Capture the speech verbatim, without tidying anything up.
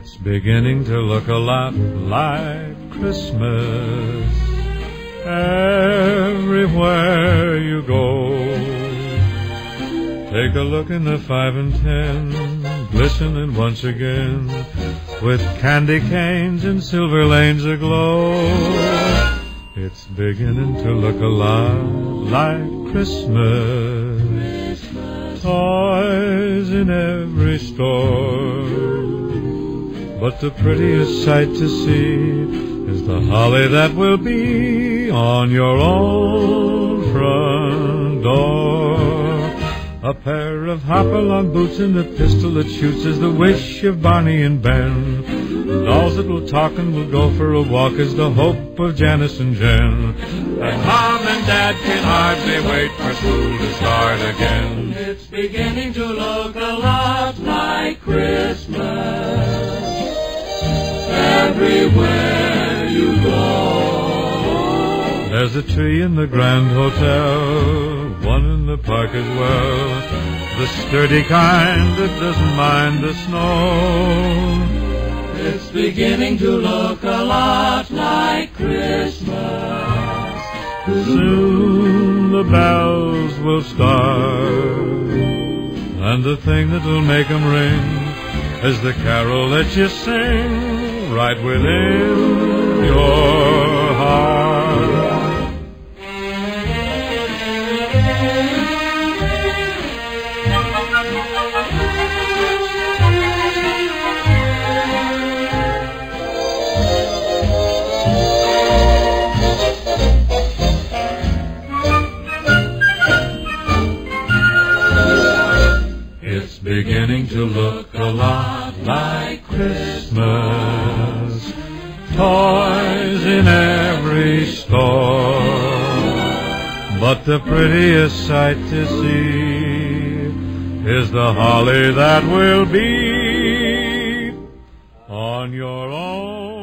It's beginning to look a lot like Christmas everywhere you go. Take a look in the five and ten, glistening once again, with candy canes and silver lanes aglow. It's beginning to look a lot like Christmas. Toys in every store, but the prettiest sight to see is the holly that will be on your own front door. A pair of hop-along boots and a pistol that shoots is the wish of Barney and Ben. Dolls that will talk and will go for a walk is the hope of Janice and Jen. And Mom and Dad can hardly wait for school to start again. It's beginning to look a lot like Christmas everywhere you go. There's a tree in the Grand Hotel, one in the park as well, the sturdy kind that doesn't mind the snow. It's beginning to look a lot like Christmas. Soon the bells will start, and the thing that'll make 'em ring is the carol that you sing right within your heart. It's beginning to look a lot like Christmas. Toys in every store, but the prettiest sight to see is the holly that will be on your own